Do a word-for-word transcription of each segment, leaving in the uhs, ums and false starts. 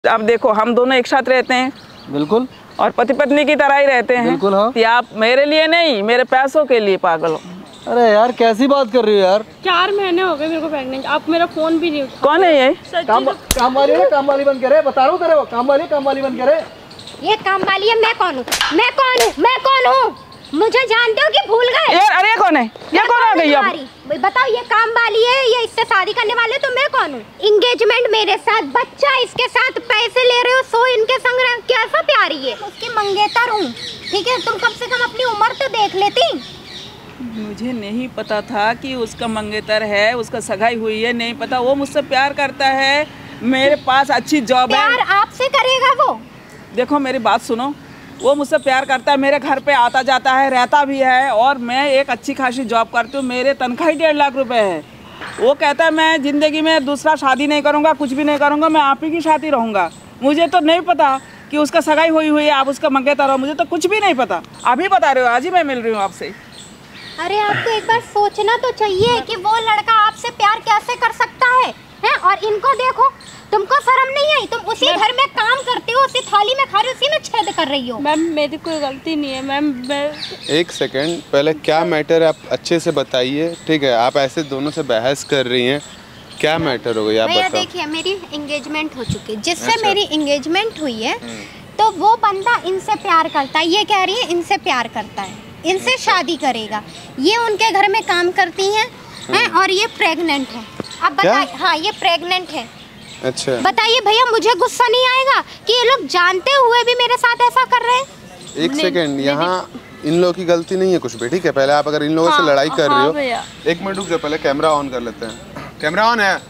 आप देखो हम दोनों एक साथ रहते हैं। बिल्कुल। और पति पत्नी की तरह ही रहते हैं। बिल्कुल हाँ। तो आप मेरे लिए नहीं, मेरे पैसों के लिए पागल हो। अरे यार कैसी बात कर रही हो यार। चार महीने हो गए मेरे को प्रेग्नेंट, आप मेरा फोन भी नहीं उठा। कौन है ये? काम काम वाली है, काम वाली बन के रहे, बता रहा हूँ तेरे को, काम वाली काम वाली बन के रहे। ये काम वाली है। मैं कौन हूँ? मैं कौन हूँ? मैं कौन हूँ? मुझे जानते हो कि भूल गए? यार अरे कौन है? ये कौन आ गई अब? बताओ, ये काम वाली है, ये इससे शादी करने वाले, तो मैं कौन हूँ? इंगेजमेंट मेरे साथ, बच्चा इसके साथ, पैसे ले रहे हो, सो इनके संग रहे, कैसा प्यारी है। उसकी मंगेतर हूँ, ठीक है? तुम कम से कम अपनी उम्र तो देख लेती। मुझे नहीं पता था कि उसका मंगेतर है, उसका सगाई हुई है, नहीं पता। वो मुझसे प्यार करता है, मेरे पास अच्छी जॉब है। प्यार आपसे करेगा वो? देखो मेरी बात सुनो, वो मुझसे प्यार करता है, मेरे घर पे आता जाता है, रहता भी है, और मैं एक अच्छी खासी जॉब करती हूँ, मेरे तनख्वाह ही डेढ़ लाख रुपए है। वो कहता है मैं ज़िंदगी में दूसरा शादी नहीं करूँगा, कुछ भी नहीं करूँगा, मैं आप ही की साथ ही रहूँगा। मुझे तो नहीं पता कि उसका सगाई हुई हुई है, आप उसका मंगेतर हो, मुझे तो कुछ भी नहीं पता। अभी बता रहे हो, आज ही मैं मिल रही हूँ आपसे। अरे आपको एक बार सोचना तो चाहिए कि वो लड़का आपसे प्यार कैसे कर सकता है, हैं? और इनको देखो, तुमको शर्म नहीं आई? तुम उसी घर में काम करती हो, उसी थाली में खा रही हो, उसी में छेद कर रही हो। मैम मेरी कोई गलती नहीं है मैम। मैं... एक सेकंड, पहले क्या मैटर है आप अच्छे से बताइए, ठीक है? आप ऐसे दोनों से बहस कर रही हैं, क्या मैटर हो गया आप बताओ। देखिए मेरी एंगेजमेंट हो चुकी है, जिससे अच्छा। मेरी एंगेजमेंट हुई है, तो वो बंदा इनसे प्यार करता है, ये कह रही है इनसे प्यार करता है, इनसे शादी करेगा। ये उनके घर में काम करती हैं, हैं? और ये प्रेग्नेंट है। अब बताइए, हाँ ये प्रेग्नेंट है। अच्छा बताइए भैया, मुझे गुस्सा नहीं आएगा कि ये लोग जानते हुए भी मेरे साथ ऐसा कर रहे हैं? एक सेकंड, यहाँ इन लोगों की गलती नहीं है कुछ भी, ठीक है? पहले आप अगर इन लोगों हाँ, से लड़ाई कर हाँ, रही हो, एक मिनट रुक जाओ, पहले कैमरा ऑन कर लेते हैं। कैमरा ऑन है?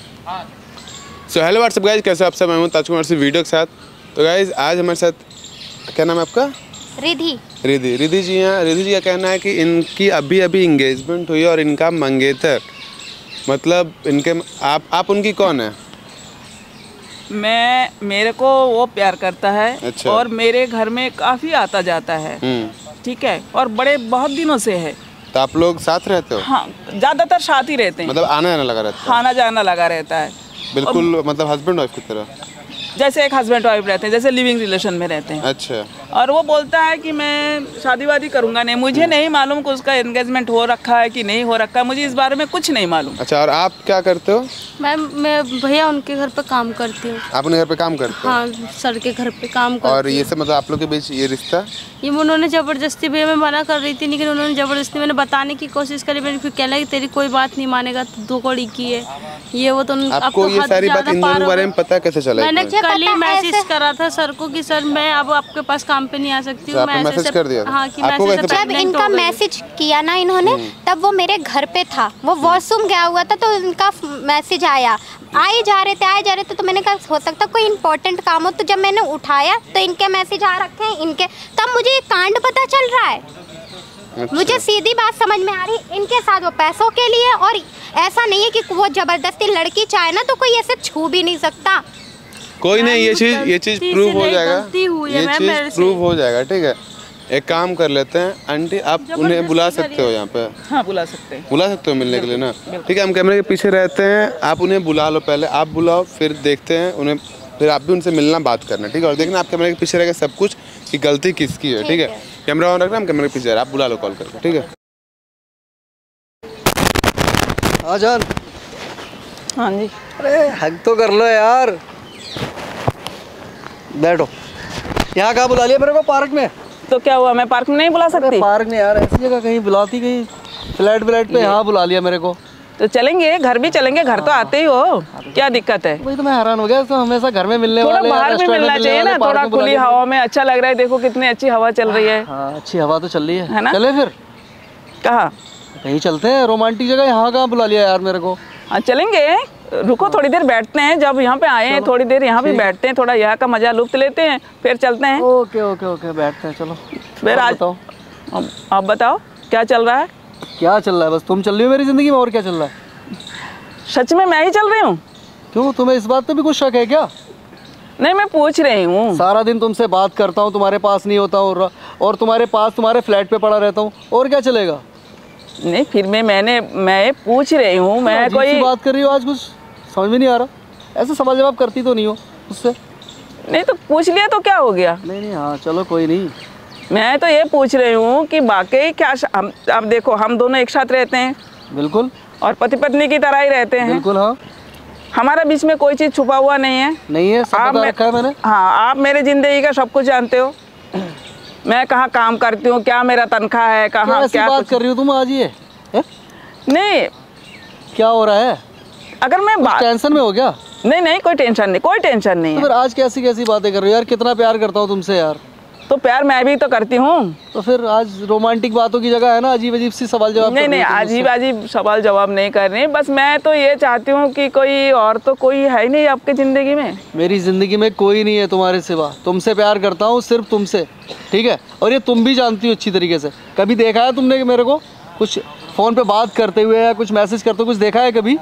सो हेलो व्हाट्सअप गाइज, कैसे आप सब? मैं हूं ताज कुमार से वीडियो के साथ। तो गाइज आज हमारे साथ, क्या नाम है आपका? रिधि। रिधि रिधि जी हैं। रिधि जी का कहना है कि इनकी अभी अभी इंगेजमेंट हुई और इनका मंगेतर, मतलब इनके, आप आप उनकी कौन है? मैं, मेरे को वो प्यार करता है। अच्छा। और मेरे घर में काफ़ी आता जाता है, ठीक है? और बड़े बहुत दिनों से है। तो आप लोग साथ रहते हो? हाँ, ज़्यादातर साथ ही रहते हैं। मतलब आना जाना लगा रहता है? आना जाना लगा रहता है बिल्कुल। मतलब हस्बैंड वाइफ की तरह? जैसे एक हस्बैंड वाइफ रहते हैं, जैसे लिविंग रिलेशन में रहते हैं। अच्छा। और वो बोलता है कि मैं शादी वादी करूंगा नहीं। मुझे नहीं मालूम कि उसका एंगेजमेंट हो रखा है कि नहीं हो रखा है, मुझे इस बारे में कुछ नहीं मालूम। अच्छा, और आप क्या करते हो? मैम मैं भैया उनके घर पे काम करती हूँ। आप उनके घर पे काम करते हो? हाँ, सर के घर पे काम करती हूँ। और ये सब मतलब आप लोग के बीच ये रिश्ता? ये उन्होंने जबरदस्ती, भैया मैं मना कर रही थी, लेकिन उन्होंने जबरदस्ती, मैंने बताने की कोशिश करी, मैंने फिर कहना कि तेरी कोई बात नहीं मानेगा तो दो कौड़ी की है ये वो। तो आपको ये सारी बात इन दोनों के बारे में पता कैसे चला? मैंने कल ही मैसेज करा था सर को कि सर मैं अब आपके पास काम पे नहीं आ सकती हूँ। मैं मैसेज कर दिया? हाँ, कि मैसेज जब इनका मैसेज किया ना इन्होंने, तब वो मेरे घर पे था, वो वॉशरूम गया हुआ था, तो इनका मैसेज आया, आए जा रहे थे आए जा रहे थे तो मैंने कहा हो सकता कोई इम्पोर्टेंट काम हो। तो जब मैंने उठाया तो इनके मैसेज आ रखे हैं इनके, तब मुझे ये कांड पता चल रहा है। अच्छा। मुझे सीधी बात समझ में आ रही, इनके साथ वो पैसों के लिए, और ऐसा नहीं है कि वो जबरदस्ती लड़की चाहे ना तो कोई ऐसे छू भी नहीं सकता। कोई नहीं, ये चीज ये चीज प्रूव हो जाएगा, ये चीज प्रूव हो जाएगा, ठीक है? एक काम कर लेते हैं आंटी, आप उन्हें बुला सकते हो यहाँ पे? हाँ बुला सकते हैं। बुला सकते हो मिलने के लिए ना, ठीक है? हम कैमरे के पीछे रहते हैं, आप उन्हें बुला लो, पहले आप बुलाओ, फिर देखते हैं उन्हें, फिर आप भी उनसे मिलना, बात करना, ठीक है? और देखना आप कैमरे के पीछे रह सब कुछ कि गलती किसकी है, ठीक है? कैमरा ऑन रखना, हम कैमरे के पीछे रह, आप बुला लो कॉल करके, ठीक है? हाँ जान। हाँ जी। अरे हक तो कर लो यार, बैठो। यहाँ कहाँ बुला लिया मेरे को? पार्क में। तो क्या हुआ, मैं पार्क में नहीं बुला सकती? पार्क में यार, ऐसी जगह कहीं बुलाती, कहीं फ्लैट व्लैट पे यहाँ बुला लिया मेरे को। तो चलेंगे, घर भी चलेंगे, घर तो आते ही हो, क्या दिक्कत है? वही तो मैं हैरान हो गया, तो हमेशा घर में मिलने वाले, थोड़ा बाहर भी मिलना चाहिए ना, थोड़ा खुली हवा में अच्छा लग रहा है। देखो कितनी अच्छी हवा चल रही है। हाँ, अच्छी हवा तो चल रही है, है ना? चले फिर कहाँ? कहीं चलते हैं रोमांटिक जगह। यहाँ कहाँ बुला लिया यार मेरे को? हाँ चलेंगे, रुको थोड़ी देर बैठते हैं, जब यहाँ पे आए हैं थोड़ी देर यहाँ भी बैठते हैं, थोड़ा यहाँ का मजा लुत्फ लेते हैं, फिर चलते हैं। ओके ओके ओके, बैठते हैं, चलो। फिर आज बताओ, आप बताओ क्या चल रहा है? क्या चल रहा है? बस तुम चल रही हो मेरी जिंदगी में, और क्या चल रहा है? सच में मैं ही चल रही हूँ? क्यों, तुम्हें इस बात पे भी कुछ शक है क्या? नहीं, मैं पूछ रही हूँ। सारा दिन तुमसे बात करता हूँ, तुम्हारे पास नहीं होता हूँ, और तुम्हारे पास तुम्हारे फ्लैट पे पड़ा रहता हूँ, और क्या चलेगा? नहीं फिर मैं मैंने मैं पूछ रही हूँ, मैं कोई बात कर रही हो आज, कुछ समझ में नहीं आ रहा। ऐसे सवाल जवाब करती तो नहीं हो उससे? नहीं तो पूछ लिया तो क्या हो गया। नहीं नहीं हाँ चलो कोई नहीं। मैं तो ये पूछ रही हूँ कि वाकई क्या हम, अब देखो हम दोनों एक साथ रहते हैं। बिल्कुल। और पति पत्नी की तरह ही रहते हैं। बिल्कुल हाँ। हमारा बीच में कोई चीज़ छुपा हुआ नहीं है। नहीं है, सब बता रखा है मैंने। हाँ आप मेरे ज़िंदगी का सब कुछ जानते हो। मैं कहाँ काम करती हूँ, क्या मेरा तनख्वाह है, कहाँ ऐसी क्या बात कर रही हो तुम आज ये है? नहीं क्या हो रहा है? अगर मैं बात टेंशन में हो गया? नहीं नहीं कोई टेंशन नहीं, कोई टेंशन नहीं तो है। फिर आज कैसी कैसी बातें कर रही हो यार? कितना प्यार करता हूँ तुमसे यार। तो प्यार मैं भी तो करती हूँ। तो फिर आज रोमांटिक बातों की जगह है ना अजीब अजीब सी सवाल जवाब। नहीं नहीं अजीब अजीब सवाल जवाब नहीं कर रही, बस मैं तो ये चाहती हूँ कि कोई और तो कोई है ही नहीं आपकी ज़िंदगी में। मेरी ज़िंदगी में कोई नहीं है तुम्हारे सिवा। तुमसे प्यार करता हूँ, सिर्फ तुमसे, ठीक है? और ये तुम भी जानती हो अच्छी तरीके से। कभी देखा है तुमने मेरे को कुछ फ़ोन पे बात करते हुए या कुछ मैसेज करते हुए कुछ देखा है कभी?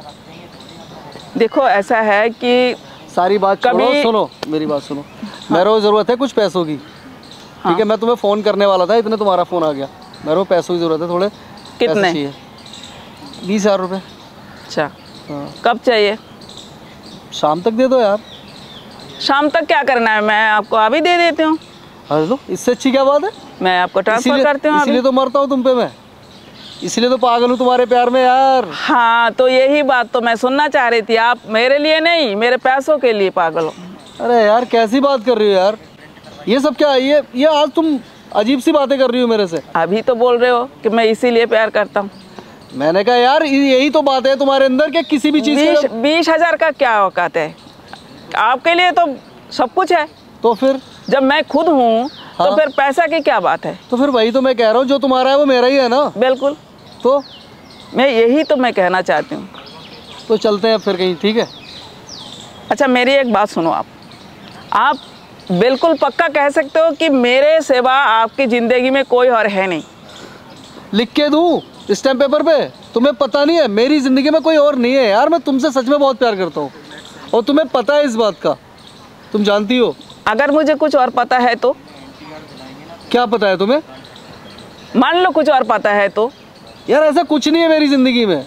देखो ऐसा है कि सारी बात कभी सुनो, मेरी बात सुनो। हाँ। मेरे को ज़रूरत है कुछ पैसों की, हाँ। ठीक है? मैं तुम्हें फ़ोन करने वाला था, इतने तुम्हारा फ़ोन आ गया। मेरे को पैसों की ज़रूरत है, थोड़े कितने चाहिए? बीस हज़ार रुपये। अच्छा हाँ। कब चाहिए? शाम तक दे दो यार। शाम तक क्या करना है? मैं आपको अभी दे देती हूँ। हेलो, इससे अच्छी क्या बात है? मैं आपको ट्रांसफर करती हूँ। इसीलिए तो मरता हूँ तुम पे मैं, इसलिए तो पागल हूँ तुम्हारे प्यार में यार। हाँ तो यही बात तो मैं सुनना चाह रही थी। आप मेरे लिए नहीं, मेरे पैसों के लिए पागल हो। अरे यार कैसी बात कर रही हो यार? ये सब क्या है? ये ये आज तुम अजीब सी बातें कर रही हो मेरे से। अभी तो बोल रहे हो कि मैं इसीलिए प्यार करता हूँ। मैंने कहा यार यही तो बात है तुम्हारे अंदर कि किसी भी चीज़ बीस बीस हजार का क्या औकात है? आपके लिए तो सब कुछ है। तो फिर जब मैं खुद हूँ हाँ? तो फिर पैसा की क्या बात है? तो फिर वही तो मैं कह रहा हूँ, जो तुम्हारा है वो मेरा ही है ना। बिल्कुल। तो मैं यही तो मैं कहना चाहती हूँ। तो चलते हैं फिर कहीं, ठीक है? अच्छा मेरी एक बात सुनो। आप आप बिल्कुल पक्का कह सकते हो कि मेरे सिवा आपकी ज़िंदगी में कोई और है नहीं? लिख के दूँ स्टैम्प पेपर पे? तुम्हें पता नहीं है मेरी ज़िंदगी में कोई और नहीं है यार। मैं तुमसे सच में बहुत प्यार करता हूँ और तुम्हें पता है इस बात का, तुम जानती हो। अगर मुझे कुछ और पता है तो? क्या पता है तुम्हें? मान लो कुछ और पता है तो? यार ऐसा कुछ नहीं है मेरी ज़िंदगी में।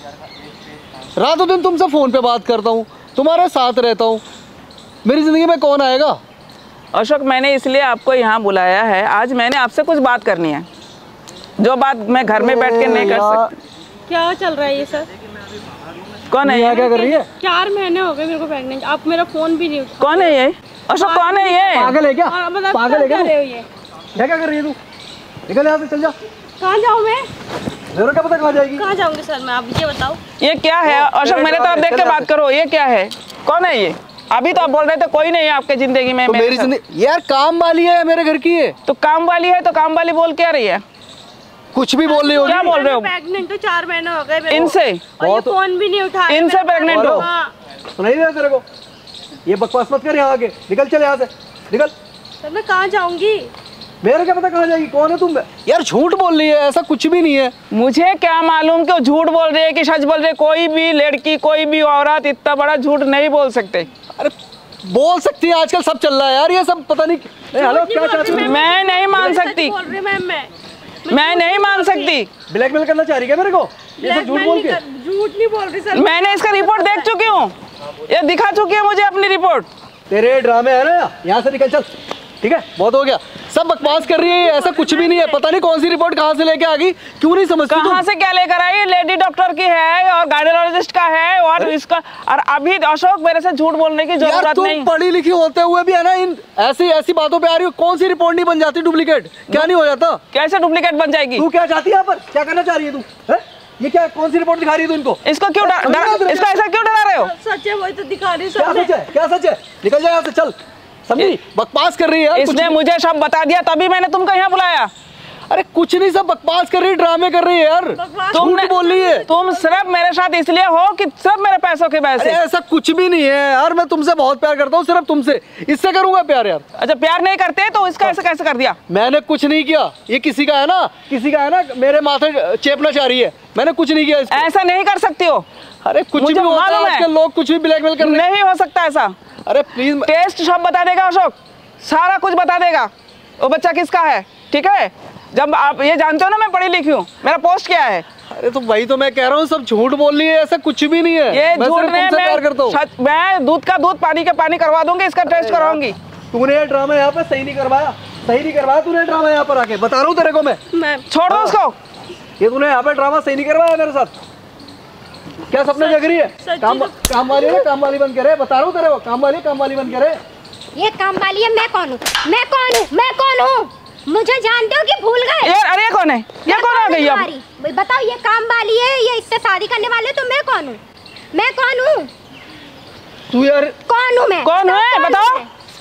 रातों दिन तुमसे फ़ोन पे बात करता हूँ, तुम्हारे साथ रहता हूँ, मेरी ज़िंदगी में कौन आएगा? अशोक मैंने इसलिए आपको यहाँ बुलाया है, आज मैंने आपसे कुछ बात करनी है, जो बात मैं घर में बैठ के नहीं कर सकती। क्या चल रहा है ये सर? कौन है? क्या कर रही है? चार महीने हो गए मेरे को प्रेग्नेंट, आप मेरा फोन भी नहीं उठा। कौन है ये? अशोक कौन है ये? पागल है क्या? मतलब पागल है क्या? ये क्या क्या कर रही है तू? निकल यहाँ से, चल जा। कहाँ जाऊँ मैं? मेरे क्या पता कहाँ जाएगी? कहाँ जाऊँगी सर मैं? आप ये बताओ। ये क्या है अशोक? मेरे तो आप देख के बात करो। ये क्या है? कौन है ये? अभी तो आप बोल रहे थे कोई नहीं है आपके जिंदगी में। तो मेरी जिंदगी यार काम वाली है, मेरे घर की है। तो काम वाली है तो काम वाली बोल क्या रही है? कुछ भी बोल रही हो। क्या बोल रहे हो? प्रेग्नेंट तो चार महीने हो गए इनसे, और ये फोन भी नहीं उठा। इनसे प्रेग्नेंट हो? सुनाई दे तेरे को? ये बकवास मत कर, यहाँ आगे निकल, चल यहाँ से निकल। सर मैं कहाँ जाऊँगी? मेरे क्या पता कहाँ जाएगी? कौन है तुम? यार झूठ बोल रही है, ऐसा कुछ भी नहीं है। मुझे क्या मालूम कि झूठ बोल रही है कि सच बोल रही है? कोई भी लड़की कोई भी औरत इतना बड़ा झूठ नहीं बोल सकते। अरे बोल सकती है, आजकल सब चल रहा है यार, ये सब पता नहीं। हेलो क्या चाहती है? मैं नहीं मान सकती, मैं नहीं मान सकती। ब्लैकमेल करना चाह रही है मेरे को? ये सब झूठ बोल के? झूठ नहीं बोल रही सर, मैंने इसका रिपोर्ट देख चुकी हूँ, ये दिखा चुकी है मुझे अपनी रिपोर्ट। तेरे ड्रामे है ना, यहाँ से निकल चल, ठीक है? बहुत हो गया, सब बकवास कर रही है, ऐसा कुछ भी नहीं है। पता नहीं कौन सी रिपोर्ट कहाँ से लेके आ गई, क्यों नहीं समझती? कहाँ से क्या लेकर आई? लेडी डॉक्टर की है और गायनेकोलॉजिस्ट का है और इसका। और अभी अशोक मेरे से झूठ बोलने की जरूरत नहीं। पढ़ी लिखी होते हुए भी है ना, इन ऐसी ऐसी बातों पे आ रही हो। कौन सी रिपोर्ट नहीं बन जाती डुप्लीकेट? क्या नहीं हो जाता? कैसे डुप्लीकेट बन जाएगी? तू क्या चाहती है यहाँ पर? क्या करना चाह रही है तू? ये क्या कौन सी रिपोर्ट दिखा रही है तू इनको? इसको क्यों इसका ऐसा क्यों डरा रहे हो? सच है, वही तो दिखा रही है। क्या सच है? क्या सच है? निकल जाए यहाँ से, चल। समझी? बकवास कर रही है। इसने मुझे सब बता दिया तभी मैंने तुमको यहाँ बुलाया। अरे कुछ नहीं, सब बकवास कर रही है, ड्रामे कर रही है यार। तुम बोल रही है तुम सिर्फ मेरे साथ इसलिए हो कि सिर्फ मेरे पैसों के वजह से। ऐसा कुछ भी नहीं है यार, मैं तुमसे बहुत प्यार करता हूँ, सिर्फ तुमसे। इससे करूंगा प्यार यार? अच्छा प्यार नहीं करते तो इसका ऐसा कैसे कर दिया? मैंने कुछ नहीं किया, ये किसी का है ना, किसी का है ना, मेरे माथे चेपना चाह रही है। मैंने कुछ नहीं किया। ऐसा नहीं कर सकती हो। अरे कुछ भी होता है आजकल, लोग कुछ भी ब्लैकमेल कर रहे हैं। नहीं हो सकता ऐसा। अरे प्लीज, टेस्ट सब बता देगा अशोक, सारा कुछ बता देगा वो बच्चा किसका है, ठीक है? जब आप ये जानते हो ना मैं पढ़ी लिखी हूँ, मेरा पोस्ट क्या है। अरे तो वही तो मैं कह रहा हूँ, सब झूठ बोल रही है, ऐसा कुछ भी नहीं है। ये झूठ नहीं, मैं, मैं दूध का दूध पानी का पानी करवा दूंगी, इसका टेस्ट करवाऊंगी। तूने ये ड्रामा यहाँ पे सही नहीं करवाया, सही नहीं करवाया तूने ड्रामा यहाँ पर आके, बता रहा हूँ तेरे को मैं। मैं छोड़ दो उसको। ये तूने यहाँ पे ड्रामा सही नहीं करवाया मेरे साथ। क्या सपने जग रही है? काम काम वाली है, काम वाली बन के रहे, बता रहा हूँ तेरे को, काम वाली काम वाली बन के रहे। ये काम वाली है, मैं कौन हूँ? मैं कौन हूँ? मैं कौन हूँ? मुझे जानते हो कि भूल गए? यार अरे कौन है? ये कौन आ गई अब? बताओ, ये काम वाली है, ये इससे शादी करने वाले, तो मैं कौन हूँ? मैं कौन हूँ? तू यार कौन हूँ मैं? कौन है बताओ?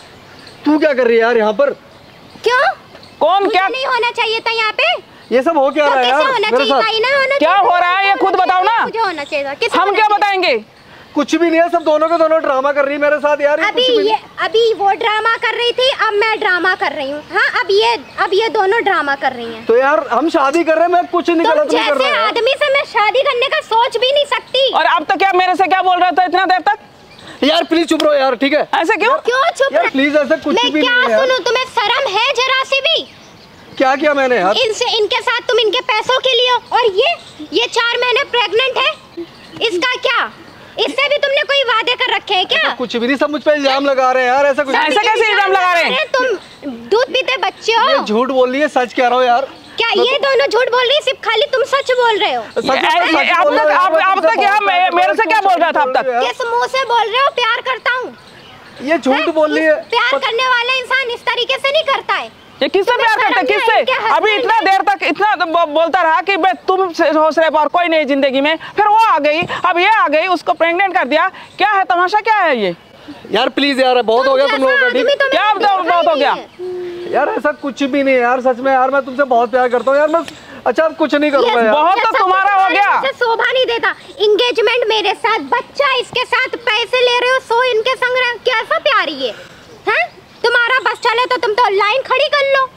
तू क्या कर रही है यार यहाँ पर? क्यों? कौन? क्या नहीं होना चाहिए था यहाँ पे? ये सब हो क्या रहा है यार मेरे साथ? क्या हो रहा है ये खुद बताओ ना। मुझे होना चाहिए। हम क्या बताएंगे? कुछ भी नहीं है, सब दोनों के दोनों ड्रामा कर रही है मेरे साथ यार। अभी ये अभी वो ड्रामा कर रही थी, अब मैं ड्रामा कर रही हूँ। हाँ, अब ये अब ये दोनों ड्रामा कर रही हैं। तो यार हम शादी कर रहे हैं, मैं कुछ नहीं गलत नहीं कर रहा। जैसे आदमी से मैं शादी करने का सोच भी नहीं सकती। और अब तो क्या मेरे से क्या बोल रहा था इतना देर तक? यार प्लीज चुप रहो यार, ठीक है? ऐसे क्यों? क्यों चुप? यार प्लीज ऐसे कुछ भी नहीं है। मैं क्या सुनूं? तुम्हें शर्म है जरा सी भी? क्या किया मैंने यार? इनसे इनके साथ तुम इनके पैसों के लिए, और ये ये चार महीने प्रेग्नेंट है, इसका क्या? इससे भी तुमने कोई वादे कर रखे हैं क्या? कुछ भी नहीं, सब मुझ पे इल्जाम लगा रहे हैं यार। ऐसा कुछ ऐसा कैसे इल्जाम लगा रहे हैं? तुम दूध पीते बच्चे हो। झूठ बोल रही है, सच कह रहा हूँ यार। क्या ये दोनों झूठ बोल रही है? सिर्फ खाली तुम सच बोल रहे हो? अब तक अब तक क्या मेरे से क्या बोल रहा था अब तक? किस मुंह से बोल रहे हो प्यार करता हूँ? ये झूठ बोल रही है। प्यार करने वाला इंसान इस तरीके से नहीं करता है। ये किससे प्यार करता है? किससे? अभी इतना देर तक इतना तो बोलता रहा कि मैं तुम हो सिर्फ और कोई नहीं जिंदगी में, फिर वो आ गई, अब ये आ गई, उसको प्रेग्नेंट कर दिया। क्या है तमाशा? क्या है ये? यार प्लीज यार, बहुत हो गया तुम लोगों का। ठीक, क्या बहुत हो गया यार? ऐसा कुछ भी नहीं है यार, सच में यार मैं तुमसे बहुत प्यार करता हूँ यार। बस अच्छा अब कुछ नहीं करूँगा यार। बहुत तो तुम्हारा हो गया। शोभा नहीं देता। इंगेजमेंट मेरे साथ, बच्चा इसके साथ, पैसे ले रहे हो, सो इनके संग रहे, कैसा प्यार ये है? तुम्हारा बस चले तो तुम तो लाइन खड़ी कर लो।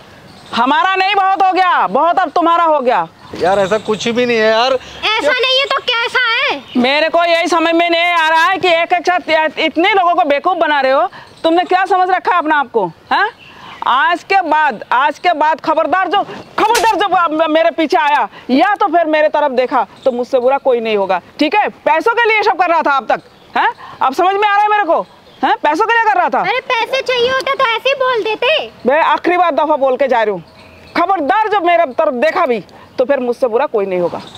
हमारा नहीं, बहुत हो गया, बहुत अब तुम्हारा हो गया। यार ऐसा कुछ भी नहीं है यार। ऐसा नहीं है तो कैसा है? मेरे को यही समझ में नहीं आ रहा है कि एक एक साथ इतने लोगों को बेवकूफ बना रहे हो। तुमने क्या समझ रखा है अपना आपको? हैं? आज के बाद आज के बाद खबरदार जो खबरदार जब मेरे पीछे आया या तो फिर मेरे तरफ देखा तो मुझसे बुरा कोई नहीं होगा, ठीक है? पैसों के लिए सब कर रहा था अब तक, हैं? अब समझ में आ रहा है मेरे को, हैं? पैसों के लिए कर रहा था। अरे पैसे चाहिए होते तो ऐसे ही बोल देते। मैं आखिरी बार दफा बोल के जा रही हूँ, खबरदार जब मेरे तरफ देखा भी तो फिर मुझसे बुरा कोई नहीं होगा।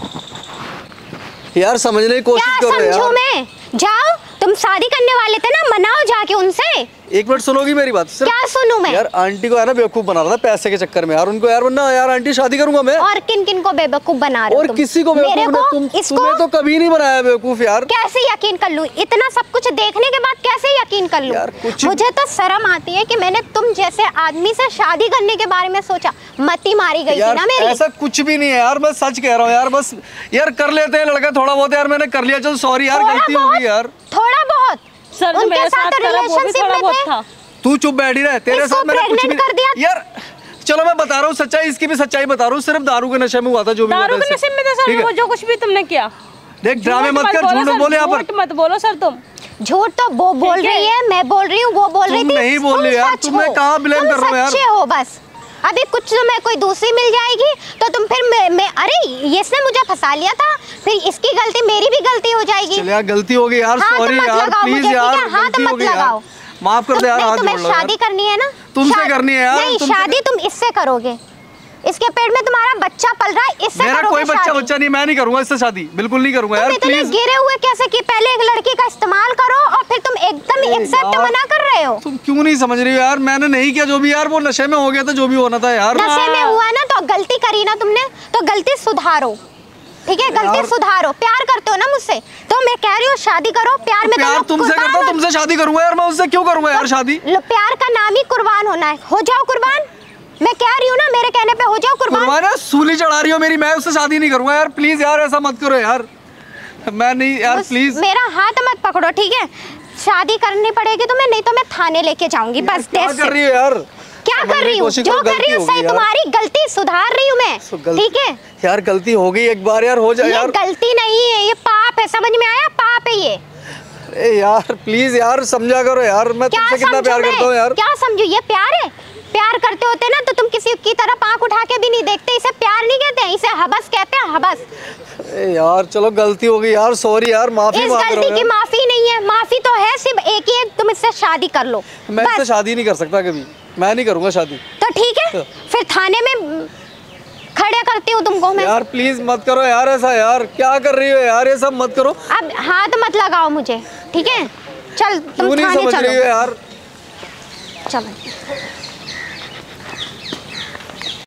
यार समझने की कोशिश करो यार। समझो मैं जाओ, तुम शादी करने वाले थे ना, मनाओ जाके उनसे। एक मिनट सुनोगी मेरी बात? क्या सुनूं मैं? यार आंटी को है ना बेवकूफ बना रहा था पैसे के चक्कर में यार, उनको यार वरना यार आंटी शादी करूंगा मैं। और किन किन को बेवकूफ बना रहे हो? और किसी को बेवकूफ नहीं, तुम तुमने तो कभी नहीं बनाया बेवकूफ यार। कैसे यकीन कर लूं? इतना सब कुछ देखने के बाद कैसे यकीन कर लूं? मुझे तो शर्म आती है कि मैंने तुम जैसे आदमी से शादी करने के बारे में सोचा। मती मारी गई थी ना मेरी। ऐसा कुछ भी नहीं है यार, मैं सच कह रहा हूँ यार। बस यार कर लेते हैं लड़का थोड़ा बहुत यार, मैंने कर लिया, चलो सॉरी यार, गलती हो गई यार। थोड़ा बहुत सर जो मेरे साथ करा वो भी थोड़ा बहुत था। तू चुप बैठी रहे, तेरे साथ मैंने कुछ भी कर दिया यार। चलो मैं बता रहा हूँ सच्चाई, इसकी भी सच्चाई बता रहा हूँ। सिर्फ दारू के नशे में हुआ था जो भी हुआ था। दारू के नशे में था सर, वो जो कुछ भी तुमने किया। देख ड्रामे मत कर, झूठ बोले यहाँ पर। झूठ मत बोलो सर, तुम झूठ तो वो बोल रही है, मैं बोल रही हूँ, वो बोल रही थी। तुम नहीं बोल रही यार, तुम्हें कहाँ ब्लेम कर रहे हो यार? सच्चे हो बस। अभी कुछ तुम्हें कोई दूसरी मिल जाएगी तो तुम फिर मैं, मैं अरे इसने मुझे फंसा लिया था, फिर इसकी गलती मेरी भी गलती हो जाएगी। चल यार गलती हो गई यार, सॉरी यार, प्लीज यार, हाथ मत लगाओ, माफ कर दे यार। हाथ तुम्हें शादी करनी है ना? तुमसे करनी है यार। नहीं, शादी तुम इससे करोगे, इसके पेट में तुम्हारा बच्चा पल रहा है, इससे मेरा कोई बच्चा बच्चा नहीं, मैं नहीं करूंगा इससे शादी, बिल्कुल नहीं करूंगा यार, प्लीज। गिरे हुए कैसे कि पहले एक लड़की का इस्तेमाल करो और फिर तुम एकदम एक्सेप्ट मना कर रहे हो। तुम क्यों नहीं समझ रही हो यार? मैंने नहीं किया जो भी यार, वो नशे में हो गया था, जो भी होना था यार। नशे में हुआ ना तो गलती करी ना तुमने, तो गलती सुधारो, ठीक है? गलती सुधारो। प्यार करते हो ना मुझसे, तो मैं कह रही हूँ शादी करो। प्यार में प्यार तुमसे करता हूँ, तुमसे शादी करूंगा यार, मैं उससे क्यों करूंगा यार शादी? प्यार का नाम ही कुर्बान होना है, हो जाओ कुर्बान। मैं कह रही हूँ ना, मेरे कहने पे हो जाओ कुर्बान। कुर्बान सूली चढ़ा रही हो मेरी, मैं उससे शादी नहीं करूंगा यार, प्लीज यार ऐसा मत करो यार, मैं नहीं यार, प्लीज मेरा हाथ मत पकड़ो, ठीक है? शादी करनी पड़ेगी तुम्हें, नहीं तो मैं थाने लेके जाऊंगी बस। क्या कर रही हो यार? क्या कर रही हूँ? जो कर रही हूँ सही, तुम्हारी गलती सुधार रही हूँ मैं, ठीक है? यार गलती हो गई एक बार यार, हो जाए यार। गलती नहीं है, ये पाप है, समझ में आया? पाप है ये। अरे यार प्लीज यार समझा करो यार, मैं तुमसे कितना प्यार करता हूँ यार। क्या समझू? ये प्यार है? प्यार प्यार करते होते ना तो तुम किसी की तरफ आंख उठा के भी नहीं देखते। इसे प्यार नहीं कहते हैं, इसे हबस कहते हैं, हबस। ए यार चलो गलती हो गई यार, सॉरी यार, माफी इस मांग रहा हूं गलती की यार। माफी नहीं है, माफी तो है सिर्फ एक ही है, तुम इससे शादी कर लो। मैं इससे शादी नहीं कर सकता कभी, मैं नहीं करूंगा शादी। तो ठीक है, फिर थाने में खड़े करती हूँ तुमको मैं। यार प्लीज मत करो यार ऐसा, यार क्या कर रही हो यार, ये सब मत करो। अब हाथ मत लगाओ मुझे, ठीक है? चल तुम क्यों नहीं थाने समझ रही हो चलो, यार? चलो।